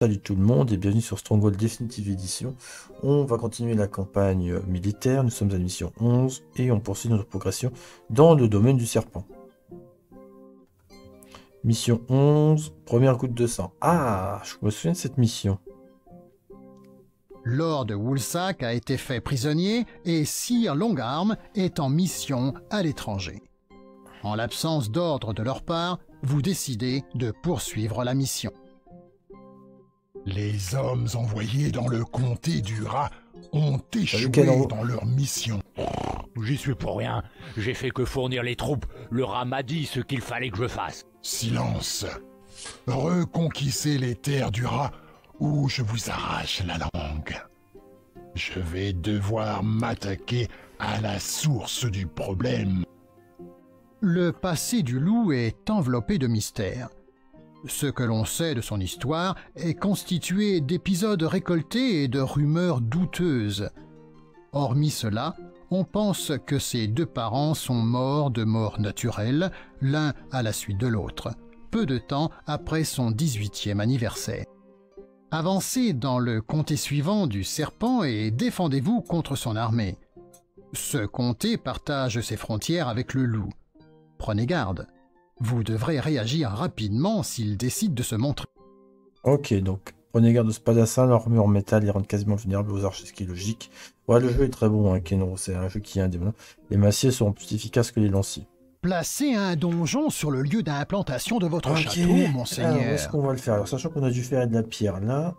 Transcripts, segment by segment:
Salut tout le monde et bienvenue sur Stronghold Definitive Edition. On va continuer la campagne militaire, nous sommes à la mission 11 et on poursuit notre progression dans le domaine du serpent. Mission 11, première goutte de sang. Ah, je me souviens de cette mission. Lord Woolsack a été fait prisonnier et Sir Longarm est en mission à l'étranger. En l'absence d'ordre de leur part, vous décidez de poursuivre la mission. Les hommes envoyés dans le comté du rat ont échoué dans leur mission. J'y suis pour rien. J'ai fait que fournir les troupes. Le rat m'a dit ce qu'il fallait que je fasse. Silence. Reconquissez les terres du rat ou je vous arrache la langue. Je vais devoir m'attaquer à la source du problème. Le passé du loup est enveloppé de mystères. Ce que l'on sait de son histoire est constitué d'épisodes récoltés et de rumeurs douteuses. Hormis cela, on pense que ses deux parents sont morts de mort naturelle, l'un à la suite de l'autre, peu de temps après son 18e anniversaire. Avancez dans le comté suivant du serpent et défendez-vous contre son armée. Ce comté partage ses frontières avec le loup. Prenez garde. Vous devrez réagir rapidement s'il décide de se montrer. Ok, donc prenez garde de Spadassin, l'armure en métal, les rend quasiment vulnérables aux archers, ce qui est logique. Ouais, le jeu est très bon, hein, Kenro, c'est un jeu qui est indémodable. Les massiers seront plus efficaces que les lanciers. Placez un donjon sur le lieu d'implantation de votre château, Alors, où monseigneur. est-ce qu'on va le faire? Alors, sachant qu'on a dû faire de la pierre là.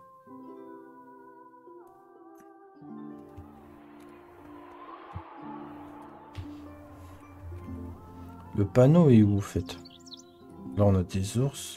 Le panneau est où, en fait? Là, on a des ours.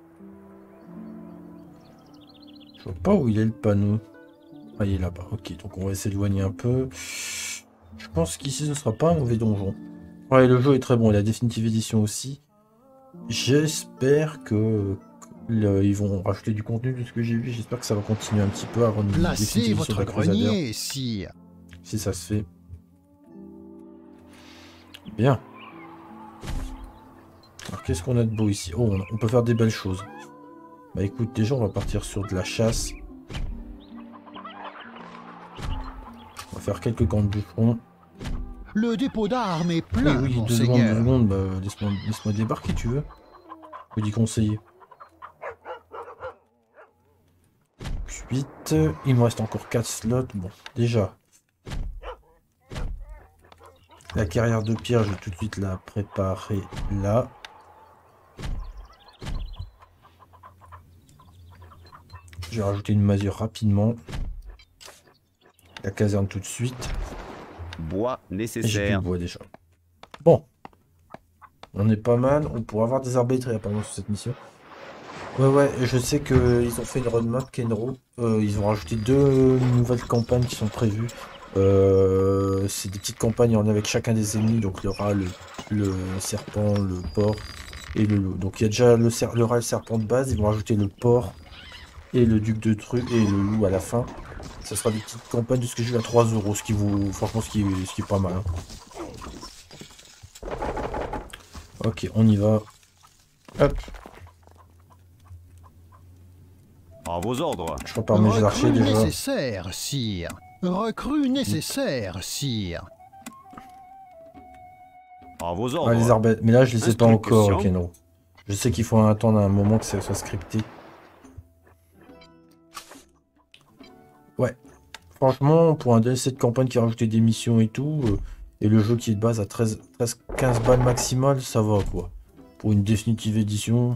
Je vois pas où il est le panneau. Ah, il est là-bas. Ok, donc on va s'éloigner un peu. Je pense qu'ici, ce sera pas un mauvais donjon. Ouais, le jeu est très bon. Et la Definitive Edition aussi. J'espère que ils vont rajouter du contenu de ce que j'ai vu. J'espère que ça va continuer un petit peu avant de Placez votre grenier, sire. Si ça se fait. Bien. Alors qu'est-ce qu'on a de beau ici? Oh, on peut faire des belles choses. Bah écoute, déjà on va partir sur de la chasse. On va faire quelques camps de bûcherons. Le dépôt d'armes est plein, Oui, monseigneur. 2 secondes, bah, laisse-moi débarquer, tu veux. Je dis conseiller. Ensuite, il me reste encore 4 slots. Bon, déjà. La carrière de pierre, je vais tout de suite la préparer là. Je vais rajouter une masure rapidement. La caserne tout de suite. Bois J'ai plus nécessaire. de bois déjà. Bon. On est pas mal. On pourra avoir des arbitres apparemment sur cette mission. Ouais, je sais qu'ils ont fait une roadmap Kenro. Ils ont rajouté 2 nouvelles campagnes qui sont prévues. C'est des petites campagnes avec chacun des ennemis. Donc il y aura le serpent, le porc et le loup. Donc il y a déjà le rat et le serpent de base. Ils vont rajouter le porc et le duc de Tru et le loup à la fin. Ça sera des petites campagnes de ce que j'ai vu à 3 €, ce qui vous, franchement, ce qui est pas mal. Hein. Ok, on y va. Hop. À vos ordres. Je prépare mes archers Recrue déjà. nécessaire, sire. Recrue nécessaire, sire. À vos ordres. Ouais, les arbalètes. Mais là, je les ai pas encore, Instruction. Kenro. Je sais qu'il faut attendre un moment que ça soit scripté. Ouais. Franchement, pour un DLC de campagne qui a rajouté des missions et tout, et le jeu qui est de base à 15 balles maximales, ça va quoi. Pour une Definitive Edition.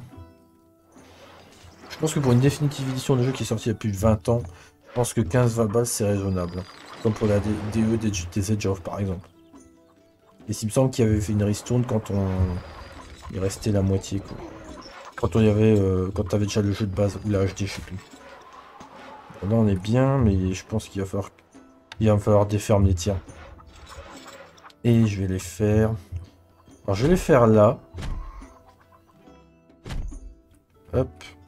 Je pense que pour une Definitive Edition de jeu qui est sorti il y a plus de 20 ans, je pense que 15-20 balles c'est raisonnable. Comme pour la DE des Edge of par exemple. Et il me semble qu'il avait fait une ristourne quand il restait la moitié quoi. Quand on y avait quand t'avais déjà le jeu de base ou la HD, je sais plus. Bon, là on est bien, mais je pense qu'il va falloir défermer les tirs. Et je vais les faire. Alors je vais les faire là. Hop.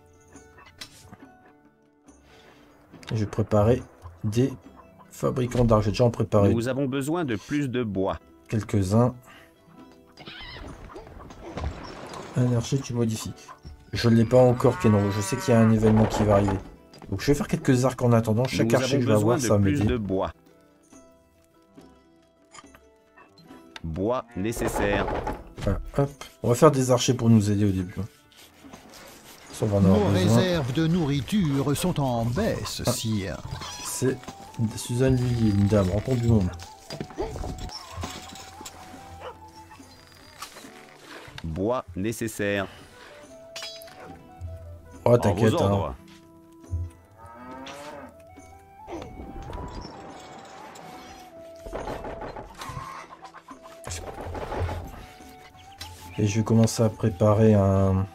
Et je vais préparer des fabricants d'argent. J'ai déjà en préparé Nous avons besoin de plus de bois. quelques-uns. Un archer tu modifies. Je ne l'ai pas encore, Kenro. Je sais qu'il y a un événement qui va arriver. Donc je vais faire quelques arcs en attendant. Chaque Nous archer avons que je vais besoin avoir, de ça va plus m'aider. de bois. Bois nécessaire. Voilà, hop. On va faire des archers pour nous aider au début. Ça, on va en avoir Nos besoin. réserves de nourriture sont en baisse, sire. C'est Suzanne Lully, une dame, rencontre du monde. Bois nécessaire. Oh, En t'inquiète, vos hein. ordres. Et je vais commencer à préparer un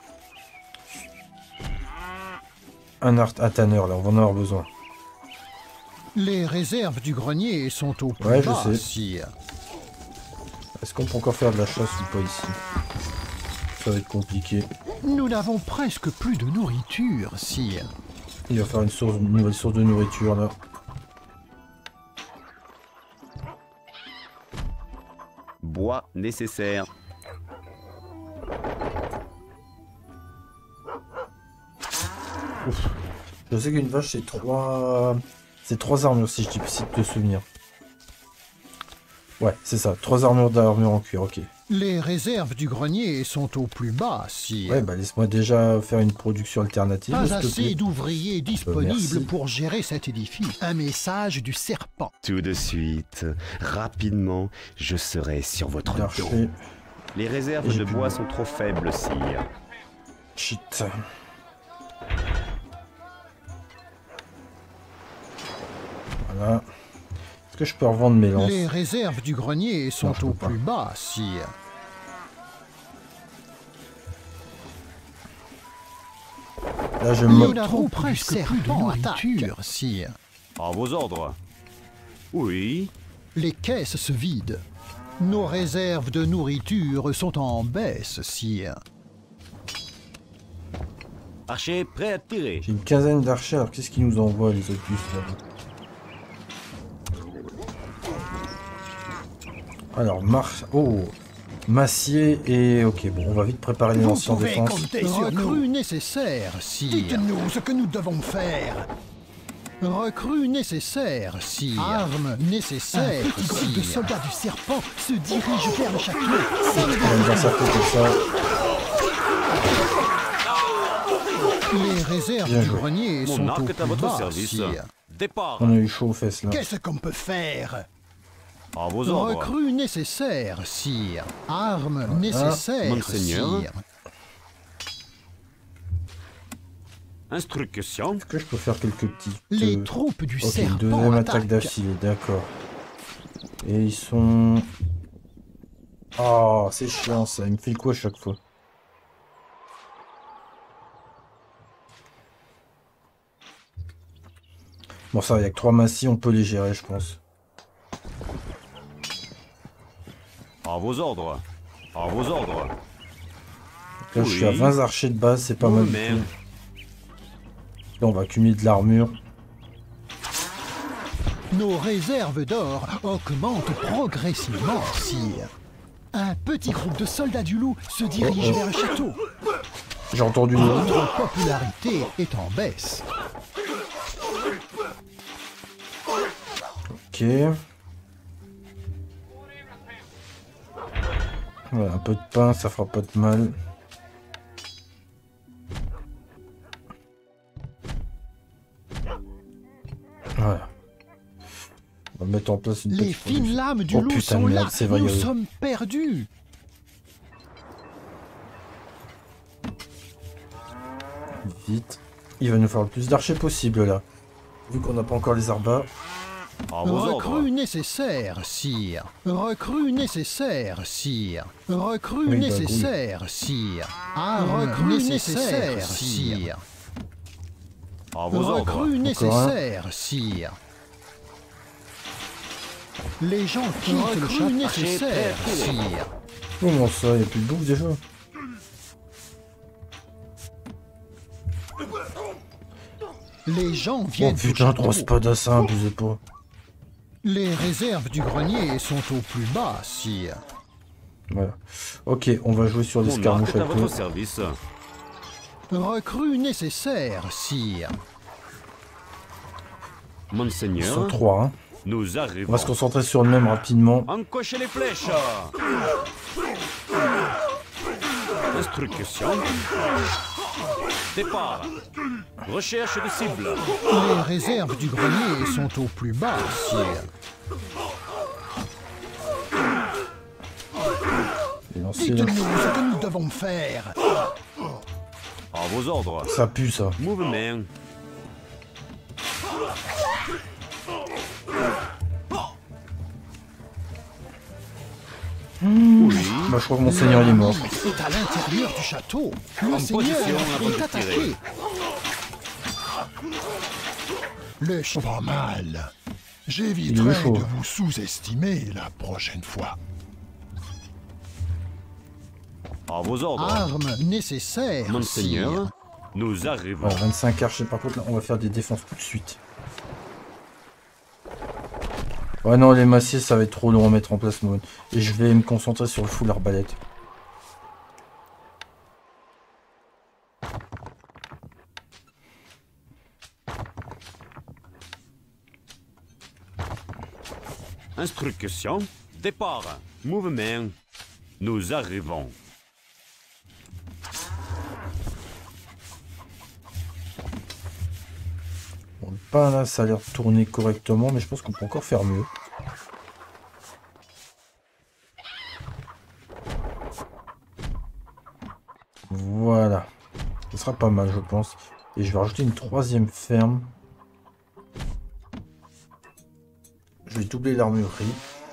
tanner, là, on va en avoir besoin. Les réserves du grenier sont au plus Ouais, je bas, sais. sire. Est-ce qu'on peut encore faire de la chasse ou pas ici? Ça va être compliqué. Nous n'avons presque plus de nourriture, sire. Il va faire une nouvelle source de nourriture, là. Bois nécessaire. Ouf. Je sais qu'une vache, c'est 3... C'est 3 armures, si je dis de souvenir. Ouais, c'est ça. 3 d'armure en cuir, ok. Les réserves du grenier sont au plus bas, sire. Ouais, bah laisse-moi déjà faire une production alternative, Pas s'il te assez plaît. d'ouvriers merci. disponibles pour gérer cet édifice. Un message du serpent. Tout de suite, rapidement, je serai sur votre dos. L'archer. Les réserves Et j'ai de plus bois de- sont trop faibles, sire. Shit. Voilà. Est-ce que je peux revendre mes lances? Les réserves du grenier sont Non, je au peux pas. plus bas, sire. Là, je Nous me... n'avons presque plus de nourriture, sire. En vos ordres. Oui, Les caisses se vident. Nos réserves de nourriture sont en baisse, sire. Archer prêt à tirer. J'ai une quinzaine d'archers, alors qu'est-ce qu'ils nous envoient, les opus, là? Alors, Oh, Massier et... Ok, bon, on va vite préparer les lanciers en défense. Recrue nécessaire, sire. Dites-nous ce que nous devons faire. Recrue nécessaire, sire. Armes nécessaires, Un petit groupe de sire. soldats du serpent se dirige vers le château. On va les encercler comme ça. Les réserves Bien du joué. grenier sont Mon au arc est à plus votre bas, service. sire. Départ. On a eu chaud aux fesses, là. Qu'est-ce qu'on peut faire? En vos ordres. Recrue nécessaire, sire. Armes nécessaires, Monseigneur. sire. instruction. Est-ce que je peux faire quelques petits... Les troupes du Ok, une serpent deuxième attaque attaquent. d'affilée, d'accord. Et ils sont... Oh, c'est chiant ça, il me fait quoi à chaque fois? Bon ça, il n'y a que 3 massifs, on peut les gérer je pense. En vos ordres. En vos ordres. Donc là je suis à Oui. 20 archers de base, c'est pas mal du Vous-même. tout. Là on va accumuler de l'armure. Nos réserves d'or augmentent progressivement, sire. Un petit groupe de soldats du loup se dirige Oh, oh. vers le château. J'ai entendu le... Notre popularité est en baisse. Ok. Voilà, un peu de pain, ça fera pas de mal. Voilà. On va mettre en place une Les petite fines production. lames du Oh, loup putain de sont merde, là. c'est vrai, Nous il y a eu- sommes perdus. Vite. Il va nous faire le plus d'archers possible là. Vu qu'on n'a pas encore les arbas. En vos ordres. Recrue nécessaire, sire. Recrue nécessaire, sire. Recrue Oui, bah, nécessaire, sire. Recrue nécessaire, sire. En vos ordres. Recrue nécessaire, sire. Les gens quittent le château nécessaire, sire. Comment ça, il n'y a plus de bouffe déjà? Les gens Oh viennent au putain, château. 3 spadassin, abusez pas. Les réserves du grenier sont au plus bas, sire. Voilà. Ok, on va jouer sur les Mon arc escarmouches est à un peu. votre service. Recrue nécessaire, sire. Ils sont Monseigneur, 3, hein. nous On arrivons. va se concentrer sur le même rapidement. Encochez les flèches. Instruction. Départ. Recherche de cible. Les réserves du grenier sont au plus bas, sire. Et lancer là. Dites-nous ce que nous devons faire. À vos ordres. Ça pue, ça. Mouvement. Bah, je crois que mon seigneur il est mort. C'est à l'intérieur du château. Le En seigneur position avant est de attaqué. tirer. Le ch... Pas mal. Il est J'éviterai chaud. de vous sous-estimer la prochaine fois. À vos ordres. Armes nécessaires, Monseigneur, sire. nous arrivons. Bon, 25 archers. Par contre, là, on va faire des défenses tout de suite. Ouais, non, les massiers, ça va être trop long à mettre en place, moi. Et je vais me concentrer sur le full arbalète. Instruction. Départ. Mouvement. Nous arrivons. Bon, le pain, là, ça a l'air de tourner correctement, mais je pense qu'on peut encore faire mieux. Voilà. Ce sera pas mal, je pense. Et je vais rajouter une 3e ferme. Je vais doubler l'armurerie.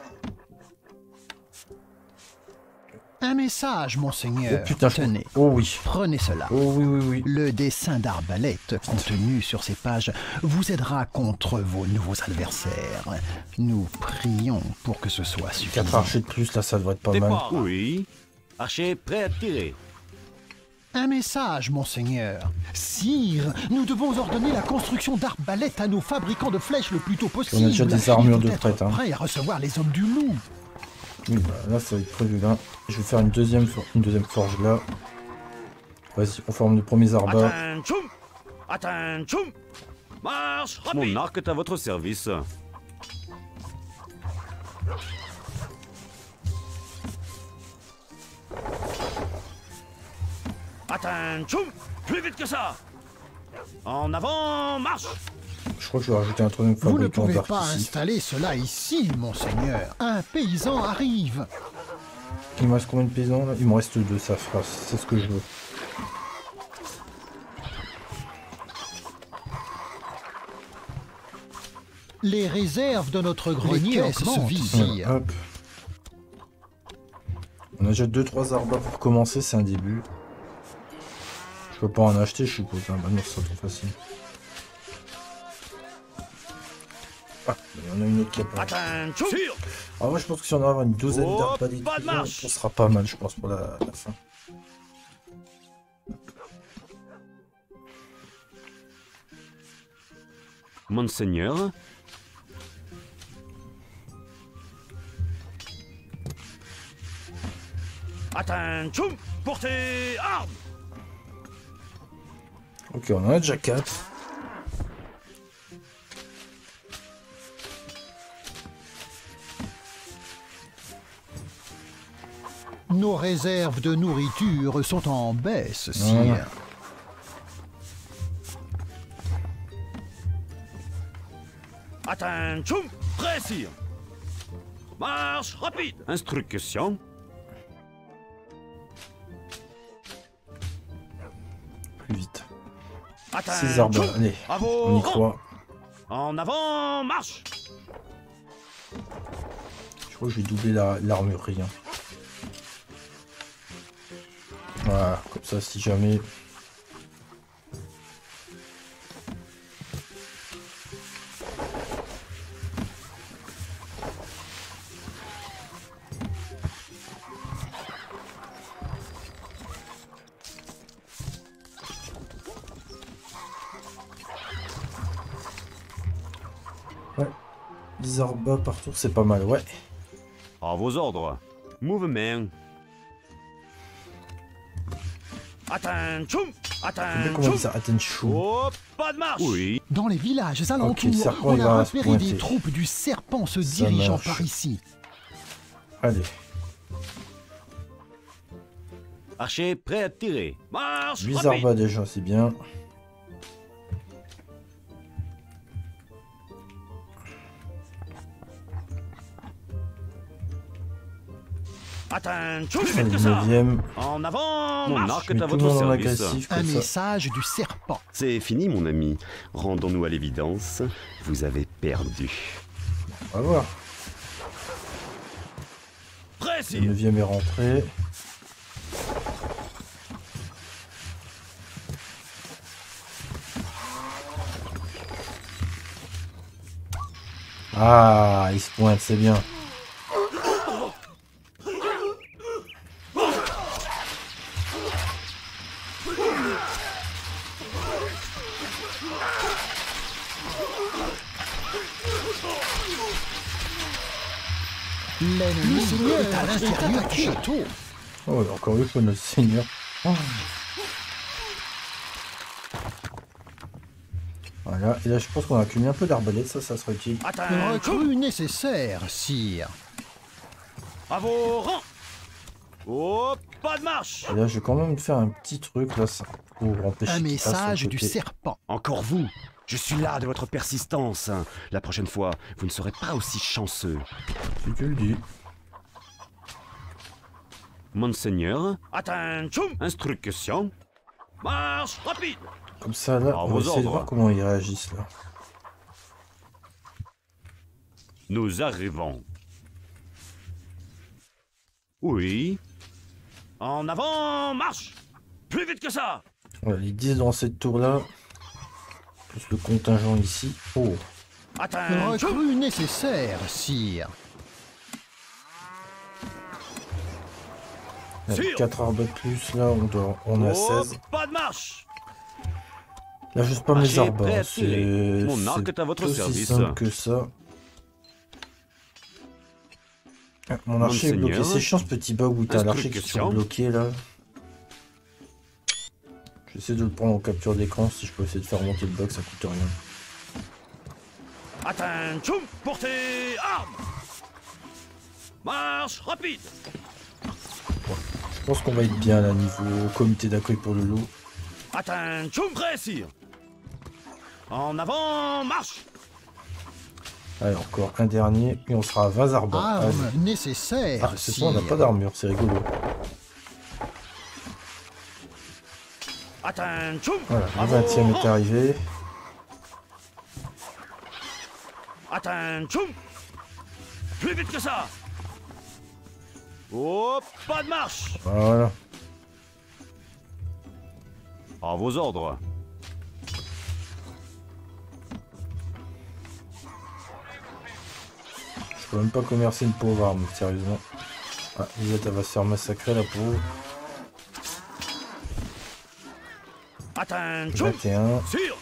Un message, Oh monseigneur. putain, Tenez, oh oui. prenez cela. Oh oui, oui, oui. Le dessin d'arbalète contenu sur ces pages vous aidera contre vos nouveaux adversaires. Nous prions pour que ce soit 4 suffisant. archers de plus, là, ça devrait être pas mal. Départ. Oui. Archer prêt à tirer. Un message, monseigneur. Sire, nous devons ordonner la construction d'arbalètes à nos fabricants de flèches le plus tôt possible. On a déjà des armures Il faut de être prête, hein. prêt à recevoir les hommes du loup. Oui, bah, là, ça va être prévu là. Je vais faire une deuxième forge là. Vas-y, on forme les premiers arbats. Attention! Attention! Marche Mon rapide! arc est à votre service. Attention! Plus vite que ça! En avant, marche! Je crois que je vais rajouter un troisième Vous ne fabricant pouvez d'arc pas ici. installer cela ici, monseigneur. Un paysan arrive. Il me reste combien de paysans là? Il me reste 2, ça fera. C'est ce que je veux. Les réserves de notre grenier se Voilà, visent. hop. On a déjà 2-3 arbats pour commencer, c'est un début. Je peux pas en acheter, je suppose. Hein. Bah non, c'est trop facile. Ah, il y en a une autre qui a pas. Attention! Sûr! Ah, moi je pense que si on a une douzaine Oh, d'arbalètes, pas de marche. ça sera pas mal, je pense, pour la fin. Monseigneur, Attention! Portez arme! Ok, on en a déjà 4. Nos réserves de nourriture sont en baisse, sire. Voilà. Attention! Prêt, sire! Marche rapide! instruction. Plus vite. 6 Attention! arbres, allez, À on vos y croit. rangs. En avant, marche! Je crois que je vais doubler l'armurerie. Hein. Voilà, comme ça, si jamais... Ouais, 10 arbres par tour, c'est pas mal, ouais. À vos ordres. Mouvement. Attention! Comment on Attention! dit ça? Attention. Hop! pas de marche. Oui. Dans les villages le alentours, serpent, on il a va se repéré pointer. des troupes du serpent se Ça dirigeant marche. par ici. Allez. Archer prêt à tirer. Marche 8 rapide. arbas déjà, c'est bien. Attention, plus Allez, vite que le ça. 9ème. En avant, Mon marche. arc Je est mets à tout le votre monde en service. agressif Un comme ça. message du serpent. C'est fini, mon ami. Rendons-nous à l'évidence. Vous avez perdu. On va voir. Le Précis. 9ème est rentré. Ah, il se pointe, c'est bien. L'ennemi est à l'intérieur du château. Oh, il a encore eu pour notre seigneur. Oh. Voilà, et là je pense qu'on a accumulé un peu d'arbalète, ça sera utile. Attention. Recrue nécessaire, sire. À vos rangs. Oh, pas de marche. Et là je vais quand même faire un petit truc là ça, pour empêcher Un qu'il passe message sur le du côté. serpent. Encore vous. Je suis là de votre persistance. La prochaine fois, vous ne serez pas aussi chanceux. Si tu le dis. Monseigneur, Attention. instruction. Marche rapide. Comme ça là, À on vos va essayer de ordres. voir comment ils réagissent là. Nous arrivons. Oui. En avant, marche. Plus vite que ça. Voilà, les 10 dans cette tour là. Plus le contingent ici. Oh, Attention. Recrue nécessaire, sire. Sire. 4 arbres de plus là, on a Oh, 16. pas de marche. Là je pas mes Archer arbres, prêt à hein, tirer. c'est Mon arc c'est est à votre aussi service. simple que ça. Ah, mon archer est bloqué, Monseigneur. c'est chiant ce petit bug où t'as l'archer qui est Instruction. bloqué là. J'essaie de le prendre en capture d'écran, si je peux essayer de faire remonter le bug, ça coûte rien. Attention. Portez arme. Marche rapide. Je pense qu'on va être bien là niveau comité d'accueil pour le loup. Attention, précis. En avant, marche. Allez, encore un dernier, et on sera à 20 arbres. Allez. Arme nécessaire, Ah, ce soir on n'a sire. pas d'armure, c'est rigolo. Attention. Voilà, À le vos 20ème est rangs. arrivé. Attention. Plus vite que ça. Oh, pas de marche. Voilà. À vos ordres. Je peux même pas commercer une pauvre arme, sérieusement. Ah, Lisette, elle va se faire massacrer la pauvre. Attention. 21. Sûr.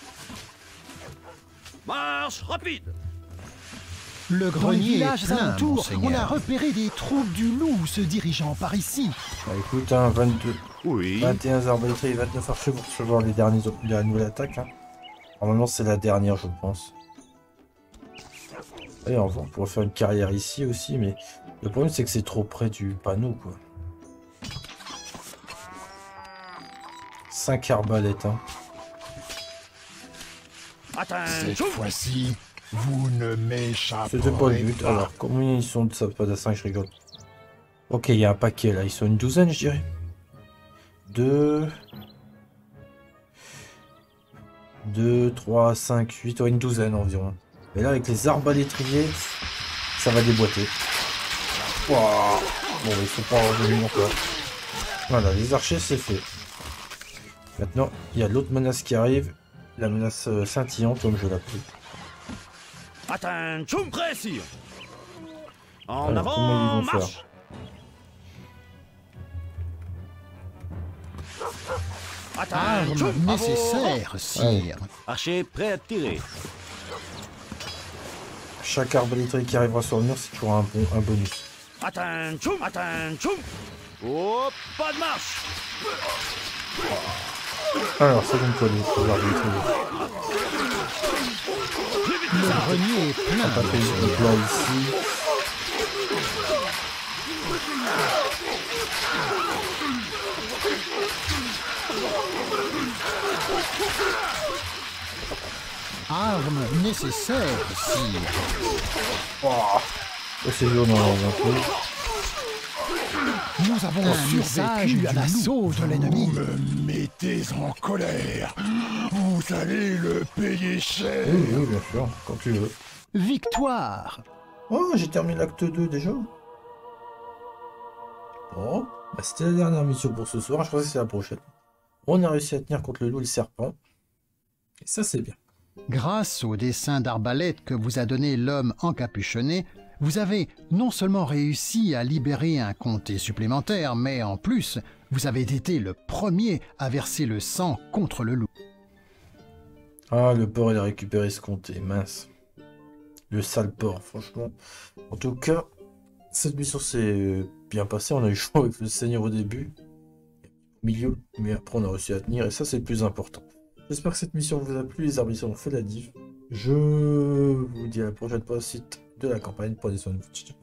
Marche rapide. Le Dans les grenier est villages plein, alentours, on a monseigneur. repéré des troupes du loup se dirigeant par ici. Bah écoute, hein, 22. Oui. 21 arbalètes et 29 archers pour recevoir les derniers la nouvelle attaque. Hein. Normalement, c'est la dernière, je pense. Allez, on pourrait faire une carrière ici aussi, mais le problème, c'est que c'est trop près du panneau, quoi. 5 arbalètes, hein. Cette Attention. fois-ci, vous ne m'échapperez C'était pas le but. Alors, combien ils sont de ça? Pas de 5, je rigole. Ok, il y a un paquet, là. Ils sont une douzaine, je dirais. 2... 3, 5, 8, ouais, une douzaine environ. Mais là, avec les arbalétriers, ça va déboîter. Wouah. Bon, ils sont pas revenus encore. Voilà, les archers, c'est fait. Maintenant, il y a l'autre menace qui arrive. La menace scintillante, comme je l'appelle. Attention, précis. En Alors, comment ils avant, vont faire? marche. Attention. Arme à vos rangs. nécessaire, sire. Archer prêt à tirer. Chaque arbalétrier qui arrivera sur le mur, c'est toujours un bonus. Attention. Attention. Oh, pas de marche. Alors, ça donne quoi les pouvoirs de l'autre? Le grenier est plein. Pas fait de plat ici. Armes nécessaires, sire. C'est jaune un peu. Nous avons Un message survécu du à l'assaut de Vous l'ennemi. me mettez en colère. Vous allez le payer cher. Oui, oui, bien sûr, quand tu veux. Victoire. Oh, j'ai terminé l'acte 2 déjà. Bon, bah, c'était la dernière mission pour ce soir, je crois que c'est la prochaine. On a réussi à tenir contre le loup et le serpent. Et ça, c'est bien. Grâce au dessin d'arbalète que vous a donné l'homme encapuchonné, vous avez non seulement réussi à libérer un comté supplémentaire, mais en plus, vous avez été le premier à verser le sang contre le loup. Ah, le porc, il a récupéré ce comté, mince. Le sale porc, franchement. En tout cas, cette mission s'est bien passée. On a eu chaud avec le seigneur au début, au milieu, mais après on a réussi à tenir, et ça, c'est le plus important. J'espère que cette mission vous a plu, les arbitres ont fait la diff. Je vous dis à la prochaine fois, site de la campagne. Prenez soin de vous.